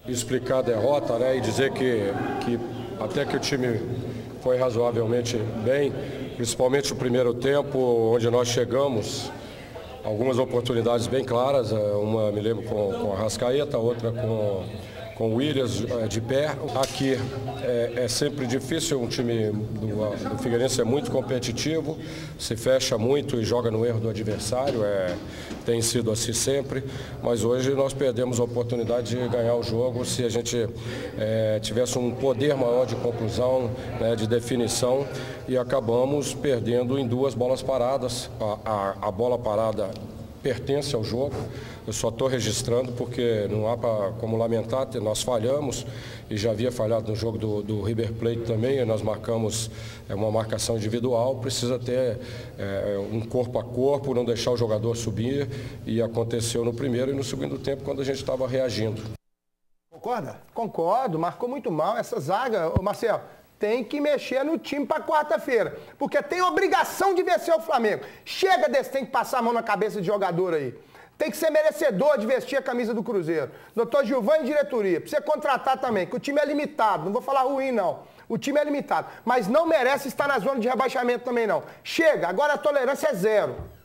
explicar a derrota, né, e dizer que até que o time foi razoavelmente bem, principalmente o primeiro tempo, onde nós chegamos, algumas oportunidades bem claras, uma me lembro com a Arrascaeta, outra com o Williams de pé. Aqui é sempre difícil, um time do Figueirense é muito competitivo, se fecha muito e joga no erro do adversário, tem sido assim sempre, mas hoje nós perdemos a oportunidade de ganhar o jogo se a gente tivesse um poder maior de conclusão, né, de definição, e acabamos perdendo em 2 bolas paradas. A bola parada pertence ao jogo, eu só estou registrando porque não há como lamentar, nós falhamos e já havia falhado no jogo do River Plate também, nós marcamos uma marcação individual, precisa ter um corpo a corpo, não deixar o jogador subir, e aconteceu no primeiro e no segundo tempo quando a gente estava reagindo. Concorda? Concordo, marcou muito mal essa zaga, Marcelo. Tem que mexer no time para quarta-feira, porque tem obrigação de vencer o Flamengo. Chega desse, tem que passar a mão na cabeça de jogador aí. Tem que ser merecedor de vestir a camisa do Cruzeiro. Doutor Gilvan e diretoria, precisa contratar também, que o time é limitado. Não vou falar ruim, não. O time é limitado, mas não merece estar na zona de rebaixamento também, não. Chega, agora a tolerância é 0.